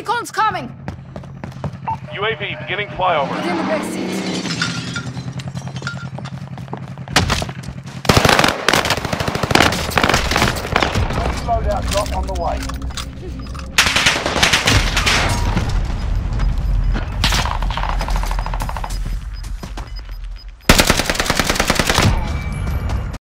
Recon's coming! UAV beginning flyover. Get in the back seat. Loadout drop on the way.